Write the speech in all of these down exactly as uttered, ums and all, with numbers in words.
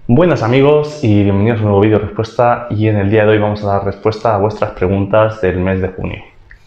Buenas amigos y bienvenidos a un nuevo vídeo de respuesta, y en el día de hoy vamos a dar respuesta a vuestras preguntas del mes de junio.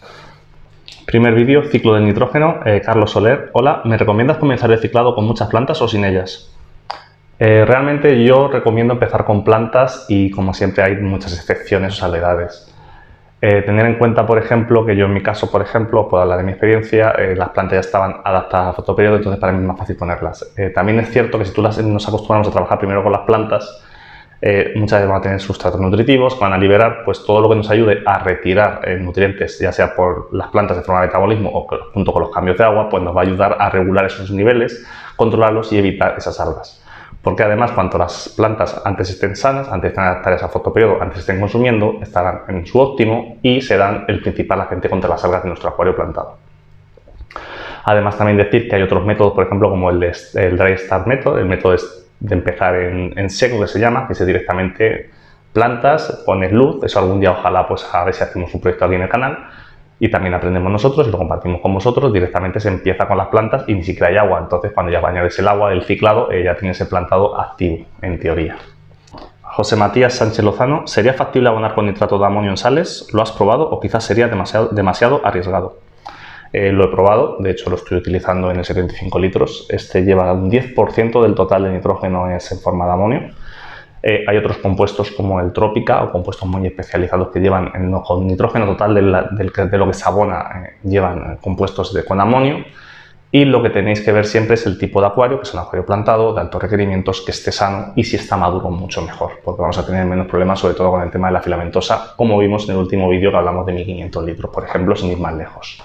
Primer vídeo, ciclo del nitrógeno. eh, Carlos Soler, hola, ¿me recomiendas comenzar el ciclado con muchas plantas o sin ellas? Eh, realmente yo recomiendo empezar con plantas y, como siempre, hay muchas excepciones o salvedades. Eh, tener en cuenta, por ejemplo, que yo en mi caso, por ejemplo, puedo hablar de mi experiencia, eh, las plantas ya estaban adaptadas a fotoperiodo, entonces para mí es más fácil ponerlas. Eh, también es cierto que si tú las, nos acostumbramos a trabajar primero con las plantas, eh, muchas veces van a tener sustratos nutritivos, van a liberar pues todo lo que nos ayude a retirar eh, nutrientes, ya sea por las plantas de forma de metabolismo o junto con los cambios de agua, pues nos va a ayudar a regular esos niveles, controlarlos y evitar esas algas. Porque además, cuanto las plantas antes estén sanas, antes estén adaptadas a fotoperiodo, antes estén consumiendo, estarán en su óptimo y serán el principal agente contra las algas de nuestro acuario plantado. Además, también decir que hay otros métodos, por ejemplo, como el, de, el Dry Start Method, el método de empezar en, en seco, que se llama, que es directamente plantas, pones luz. Eso algún día ojalá pues a ver si hacemos un proyecto aquí en el canal. Y también aprendemos nosotros y lo compartimos con vosotros. Directamente se empieza con las plantas y ni siquiera hay agua. Entonces, cuando ya añades el agua del ciclado, eh, ya tienes el plantado activo, en teoría. José Matías Sánchez Lozano, ¿sería factible abonar con nitrato de amonio en sales? ¿Lo has probado o quizás sería demasiado, demasiado arriesgado? Eh, lo he probado, de hecho lo estoy utilizando en el setenta y cinco litros. Este lleva un diez por ciento del total de nitrógeno es en forma de amonio. Eh, hay otros compuestos como el Trópica o compuestos muy especializados que llevan el, con nitrógeno total de, la, de, de lo que se abona, eh, llevan compuestos de, con amonio. Y lo que tenéis que ver siempre es el tipo de acuario, que es un acuario plantado de altos requerimientos, que esté sano, y si está maduro mucho mejor, porque vamos a tener menos problemas, sobre todo con el tema de la filamentosa, como vimos en el último vídeo que hablamos de mil quinientos litros, por ejemplo, sin ir más lejos.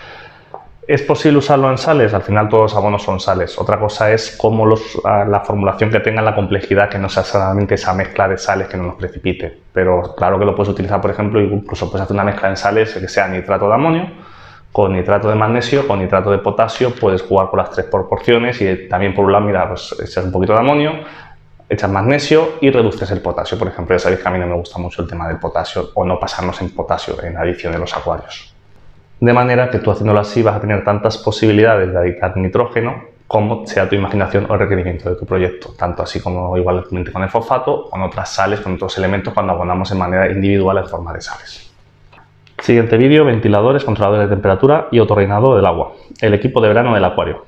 ¿Es posible usarlo en sales? Al final todos los abonos son sales. Otra cosa es cómo los, la formulación que tenga, la complejidad, que no sea solamente esa mezcla de sales que no nos precipite. Pero claro que lo puedes utilizar, por ejemplo, incluso puedes hacer una mezcla en sales que sea nitrato de amonio, con nitrato de magnesio, con nitrato de potasio. Puedes jugar con las tres proporciones y también, por un lado, mira, pues echas un poquito de amonio, echas magnesio y reduces el potasio. Por ejemplo, ya sabéis que a mí no me gusta mucho el tema del potasio, o no pasarnos en potasio en adición de los acuarios. De manera que tú, haciéndolo así, vas a tener tantas posibilidades de aditar nitrógeno como sea tu imaginación o el requerimiento de tu proyecto. Tanto así como igualmente con el fosfato, con otras sales, con otros elementos cuando abonamos en manera individual en forma de sales. Siguiente vídeo, ventiladores, controladores de temperatura y autorrellenado del agua. El equipo de verano del acuario.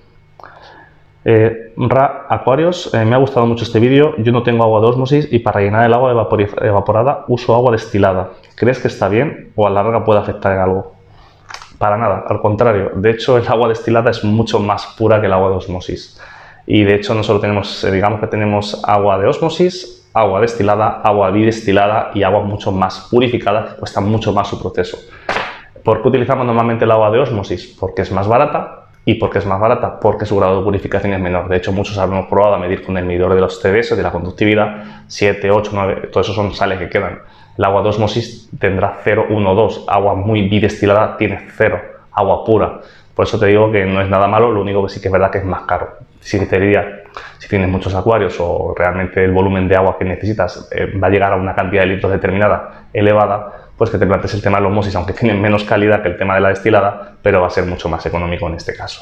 Eh, Ra Acuarios, eh, me ha gustado mucho este vídeo. Yo no tengo agua de ósmosis y para rellenar el agua evaporada uso agua destilada. ¿Crees que está bien o a la larga puede afectar en algo? Para nada, al contrario. De hecho, el agua destilada es mucho más pura que el agua de ósmosis. Y de hecho, no solo tenemos, digamos que tenemos agua de ósmosis, agua destilada, agua bidestilada y agua mucho más purificada, que cuesta mucho más su proceso. ¿Por qué utilizamos normalmente el agua de ósmosis? Porque es más barata. ¿Y por qué es más barata? Porque su grado de purificación es menor. De hecho, muchos hemos probado a medir con el medidor de los T D S, de la conductividad, siete, ocho, nueve, todos esos son sales que quedan. El agua de ósmosis tendrá cero, uno, dos. Agua muy bidestilada tiene cero. Agua pura. Por eso te digo que no es nada malo, lo único que sí que es verdad que es más caro. Si te diría, si tienes muchos acuarios o realmente el volumen de agua que necesitas eh, va a llegar a una cantidad de litros determinada elevada, pues que te plantees el tema de la osmosis, aunque tiene menos calidad que el tema de la destilada, pero va a ser mucho más económico en este caso.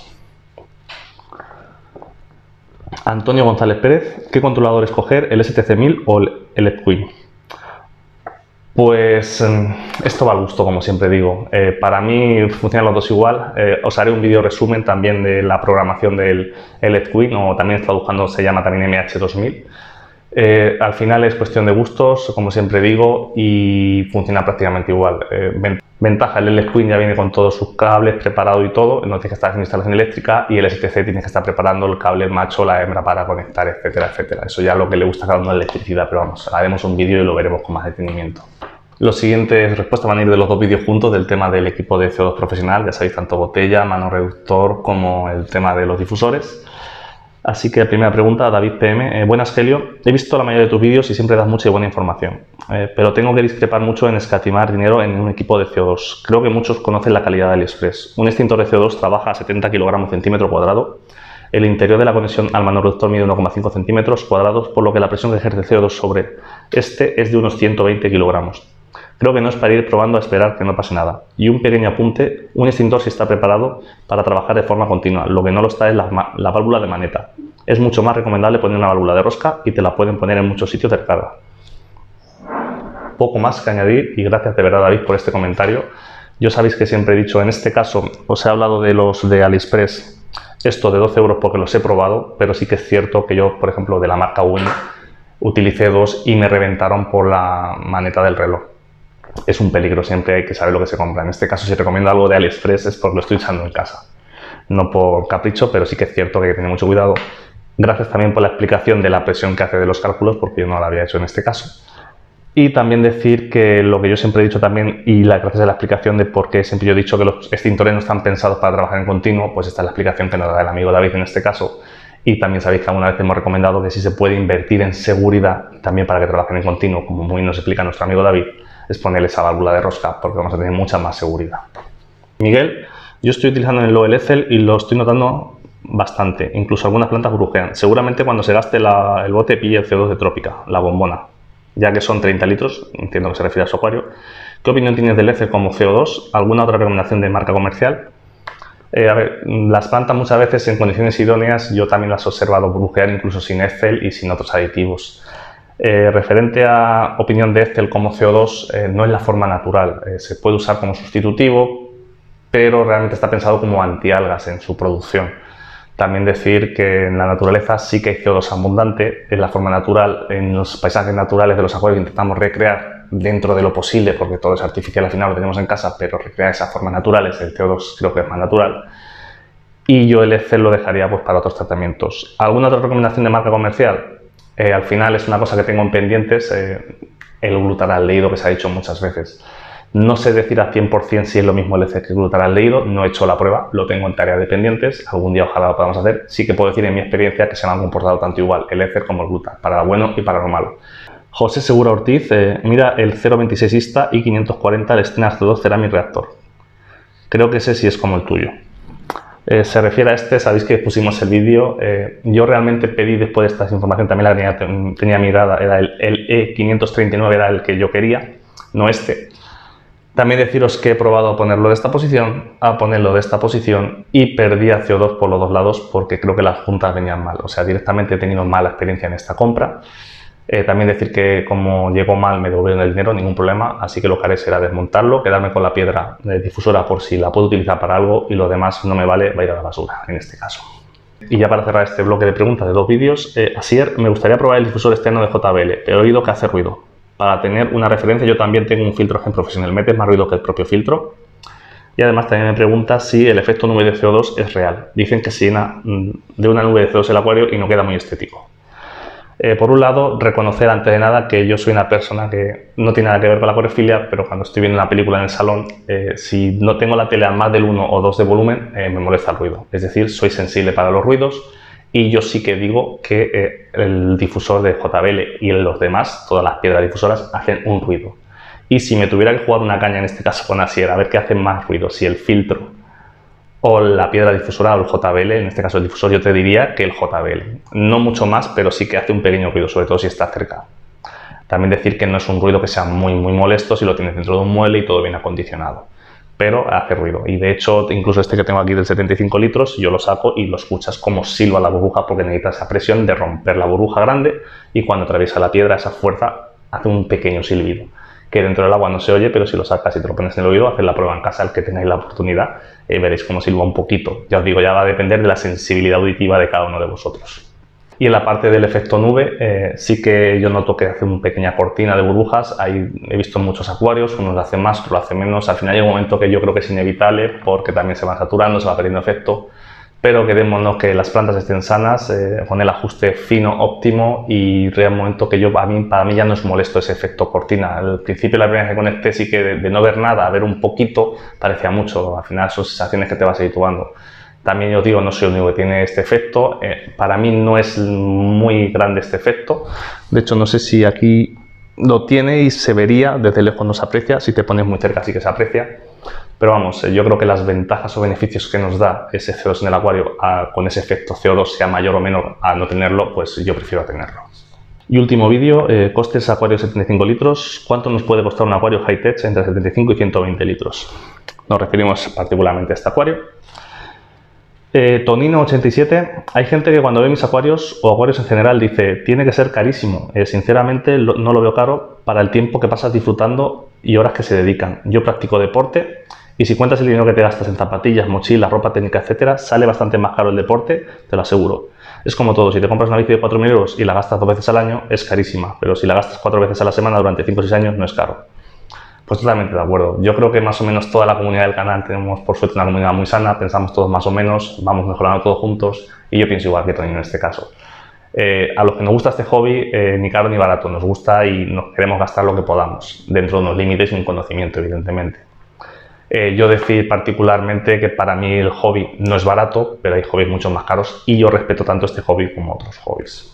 Antonio González Pérez, ¿qué controlador escoger, el S T C mil o el L E D Queen? Pues esto va al gusto, como siempre digo. Eh, para mí funcionan los dos igual. Eh, os haré un vídeo resumen también de la programación del L E D Queen, o también está buscando, se llama también M H dos mil. Eh, al final es cuestión de gustos, como siempre digo, y funciona prácticamente igual. Eh, ventaja, el L E D Queen ya viene con todos sus cables preparado y todo, no tienes que estar haciendo instalación eléctrica, y el S T C tienes que estar preparando el cable macho, la hembra para conectar, etcétera, etcétera. Eso ya es lo que le gusta a cada uno de electricidad, pero vamos, haremos un vídeo y lo veremos con más detenimiento. Los siguientes respuestas van a ir de los dos vídeos juntos del tema del equipo de C O dos profesional, ya sabéis, tanto botella, mano reductor, como el tema de los difusores. Así que primera pregunta, David P M. Eh, buenas, Helio. He visto la mayoría de tus vídeos y siempre das mucha y buena información, eh, pero tengo que discrepar mucho en escatimar dinero en un equipo de C O dos. Creo que muchos conocen la calidad de AliExpress. Un extintor de C O dos trabaja a setenta kilogramos centímetro cuadrado. El interior de la conexión al manoreductor mide uno coma cinco centímetros cuadrados, por lo que la presión que ejerce C O dos sobre este es de unos ciento veinte kilogramos. Creo que no es para ir probando a esperar que no pase nada. Y un pequeño apunte, un extintor sí está preparado para trabajar de forma continua, lo que no lo está es la, la válvula de maneta. Es mucho más recomendable poner una válvula de rosca y te la pueden poner en muchos sitios de recarga. Poco más que añadir y gracias de verdad, David, por este comentario. Yo sabéis que siempre he dicho, en este caso os he hablado de los de AliExpress, esto de doce euros porque los he probado, pero sí que es cierto que yo, por ejemplo, de la marca Win, utilicé dos y me reventaron por la maneta del reloj. Es un peligro, siempre hay que saber lo que se compra. En este caso, si recomiendo algo de AliExpress es porque lo estoy usando en casa. No por capricho, pero sí que es cierto que hay que tener mucho cuidado. Gracias también por la explicación de la presión que hace de los cálculos, porque yo no la había hecho en este caso. Y también decir que lo que yo siempre he dicho también, y la, gracias a la explicación de por qué siempre yo he dicho que los extintores no están pensados para trabajar en continuo, pues esta es la explicación que nos da el amigo David en este caso. Y también sabéis que alguna vez hemos recomendado que si se puede invertir en seguridad, también para que trabajen en continuo, como muy nos explica nuestro amigo David, es ponerle esa válvula de rosca, porque vamos a tener mucha más seguridad. Miguel, yo estoy utilizando el Loel Ethel y lo estoy notando bastante, incluso algunas plantas burbujean. Seguramente cuando se gaste la, el bote pille el C O dos de Trópica, la bombona, ya que son treinta litros, entiendo que se refiere a su acuario. ¿Qué opinión tienes del Ethel como C O dos? ¿Alguna otra recomendación de marca comercial? Eh, a ver, las plantas muchas veces en condiciones idóneas yo también las he observado burbujear incluso sin Ethel y sin otros aditivos. Eh, referente a opinión de Ethel como C O dos, eh, no es la forma natural, eh, se puede usar como sustitutivo, pero realmente está pensado como antialgas en su producción. También decir que en la naturaleza sí que hay C O dos abundante, es la forma natural, en los paisajes naturales de los acuarios intentamos recrear dentro de lo posible, porque todo es artificial al final, lo tenemos en casa, pero recrear esas formas naturales, el C O dos creo que es más natural. Y yo el Ethel lo dejaría pues para otros tratamientos. ¿Alguna otra recomendación de marca comercial? Eh, al final es una cosa que tengo en pendientes, eh, el glutaraldehído que se ha dicho muchas veces. No sé decir al cien por cien si es lo mismo el Ethel que el glutaraldehído, no he hecho la prueba, lo tengo en tarea de pendientes, algún día ojalá lo podamos hacer. Sí que puedo decir en mi experiencia que se me han comportado tanto igual el Ethel como el glutar, para lo bueno y para lo malo. José Segura Ortiz, eh, mira el cero veintiséis Ista I quinientos cuarenta del Stenar C dos Ceramic Reactor. Creo que ese sí es como el tuyo. Eh, se refiere a este, sabéis que pusimos el vídeo, eh, yo realmente pedí después de esta información, también la tenía, tenía mirada, era el, el E quinientos treinta y nueve, era el que yo quería, no este. También deciros que he probado a ponerlo de esta posición, a ponerlo de esta posición y perdía C O dos por los dos lados porque creo que las juntas venían mal, o sea, directamente he tenido mala experiencia en esta compra. Eh, también decir que como llegó mal me devolvieron el dinero, ningún problema, así que lo que haré será desmontarlo, quedarme con la piedra de difusora por si la puedo utilizar para algo y lo demás no me vale, va a ir a la basura en este caso. Y ya para cerrar este bloque de preguntas de dos vídeos, eh, Asier, me gustaría probar el difusor externo de J B L, he oído que hace ruido. Para tener una referencia, yo también tengo un filtro Gen Professional, mete más ruido que el propio filtro. Y además también me pregunta si el efecto nube de C O dos es real. Dicen que se llena de una nube de C O dos el acuario y no queda muy estético. Eh, por un lado, reconocer antes de nada que yo soy una persona que no tiene nada que ver con la acuariofilia, pero cuando estoy viendo una película en el salón, eh, si no tengo la tele a más del uno o dos de volumen, eh, me molesta el ruido. Es decir, soy sensible para los ruidos y yo sí que digo que eh, el difusor de J B L y los demás, todas las piedras difusoras, hacen un ruido. Y si me tuviera que jugar una caña, en este caso con Asier, a ver qué hace más ruido, si el filtro o la piedra difusora o el J B L, en este caso el difusor, yo te diría que el J B L. No mucho más, pero sí que hace un pequeño ruido, sobre todo si está cerca. También decir que no es un ruido que sea muy muy molesto si lo tienes dentro de un mueble y todo bien acondicionado. Pero hace ruido. Y de hecho, incluso este que tengo aquí del setenta y cinco litros, yo lo saco y lo escuchas como silba la burbuja porque necesita esa presión de romper la burbuja grande y cuando atraviesa la piedra esa fuerza hace un pequeño silbido. Que dentro del agua no se oye, pero si lo sacas y te lo pones en el oído, haced la prueba en casa el que tengáis la oportunidad y veréis cómo silba un poquito. Ya os digo, ya va a depender de la sensibilidad auditiva de cada uno de vosotros. Y en la parte del efecto nube, eh, sí que yo noto que hace una pequeña cortina de burbujas. Ahí he visto muchos acuarios, unos lo hacen más, otros lo hacen menos. Al final hay un momento que yo creo que es inevitable porque también se va saturando, se va perdiendo efecto. Pero quedémonos que las plantas estén sanas, eh, con el ajuste fino, óptimo y llega un momento que yo, a mí, para mí ya no es molesto ese efecto cortina. Al principio la primera vez que conecté sí que de, de no ver nada a ver un poquito parecía mucho, al final son sensaciones que te vas habituando. También yo digo, no soy el único que tiene este efecto, eh, para mí no es muy grande este efecto, de hecho no sé si aquí lo tiene y se vería, desde lejos no se aprecia, si te pones muy cerca sí que se aprecia. Pero vamos, yo creo que las ventajas o beneficios que nos da ese C O dos en el acuario a, con ese efecto C O dos, sea mayor o menor a no tenerlo, pues yo prefiero tenerlo. Y último vídeo, eh, costes acuario setenta y cinco litros. ¿Cuánto nos puede costar un acuario high-tech entre setenta y cinco y ciento veinte litros? Nos referimos particularmente a este acuario. Eh, Tonino ochenta y siete, hay gente que cuando ve mis acuarios o acuarios en general dice tiene que ser carísimo. Eh, sinceramente lo, no lo veo caro para el tiempo que pasas disfrutando y horas que se dedican. Yo practico deporte y si cuentas el dinero que te gastas en zapatillas, mochilas, ropa técnica, etcétera, sale bastante más caro el deporte, te lo aseguro. Es como todo, si te compras una bici de cuatro mil euros y la gastas dos veces al año, es carísima, pero si la gastas cuatro veces a la semana durante cinco o seis años, no es caro. Pues totalmente de acuerdo. Yo creo que más o menos toda la comunidad del canal tenemos por suerte una comunidad muy sana, pensamos todos más o menos, vamos mejorando todos juntos y yo pienso igual que Tony en este caso. Eh, a los que nos gusta este hobby, eh, ni caro ni barato, nos gusta y nos queremos gastar lo que podamos, dentro de unos límites y un conocimiento, evidentemente. Eh, yo decir particularmente que para mí el hobby no es barato, pero hay hobbies mucho más caros y yo respeto tanto este hobby como otros hobbies.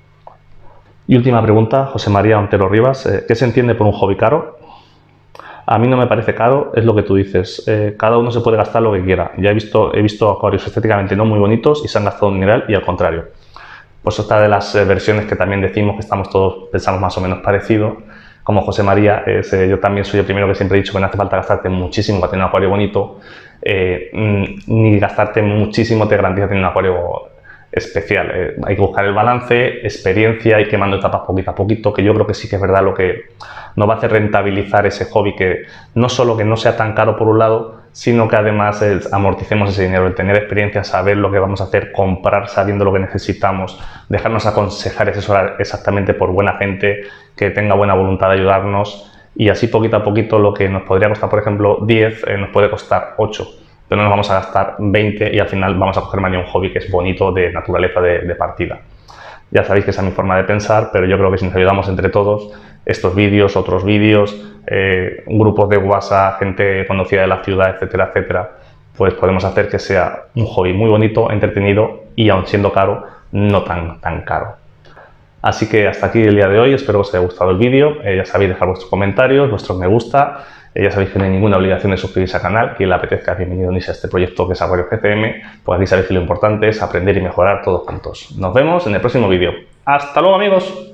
Y última pregunta, José María Ontero Rivas, eh, ¿qué se entiende por un hobby caro? A mí no me parece caro, es lo que tú dices, eh, cada uno se puede gastar lo que quiera. Ya he visto, he visto acuarios estéticamente no muy bonitos y se han gastado un dineral y al contrario. Pues otra de las eh, versiones que también decimos que estamos todos, pensamos más o menos parecido, como José María, es, eh, yo también soy el primero que siempre he dicho que no hace falta gastarte muchísimo para tener un acuario bonito, eh, ni gastarte muchísimo te garantiza tener un acuario especial. Eh, hay que buscar el balance, experiencia y quemando etapas poquito a poquito, que yo creo que sí que es verdad lo que nos va a hacer rentabilizar ese hobby, que no solo que no sea tan caro por un lado, sino que además eh, amorticemos ese dinero, el tener experiencia, saber lo que vamos a hacer, comprar sabiendo lo que necesitamos, dejarnos aconsejar y asesorar exactamente por buena gente que tenga buena voluntad de ayudarnos y así poquito a poquito lo que nos podría costar, por ejemplo, diez, eh, nos puede costar ocho. Pero no nos vamos a gastar veinte y al final vamos a coger mañana un hobby que es bonito, de naturaleza de, de partida. Ya sabéis que esa es mi forma de pensar, pero yo creo que si nos ayudamos entre todos, estos vídeos, otros vídeos, eh, grupos de WhatsApp, gente conocida de la ciudad, etcétera, etcétera, pues podemos hacer que sea un hobby muy bonito, entretenido y aun siendo caro, no tan, tan caro. Así que hasta aquí el día de hoy, espero que os haya gustado el vídeo, eh, ya sabéis dejar vuestros comentarios, vuestros me gusta. Ya sabéis que no hay ninguna obligación de suscribirse al canal. Quien le apetezca, bienvenido a este proyecto que es Acuario G C M. Pues aquí sabéis que lo importante es aprender y mejorar todos juntos. Nos vemos en el próximo vídeo. ¡Hasta luego, amigos!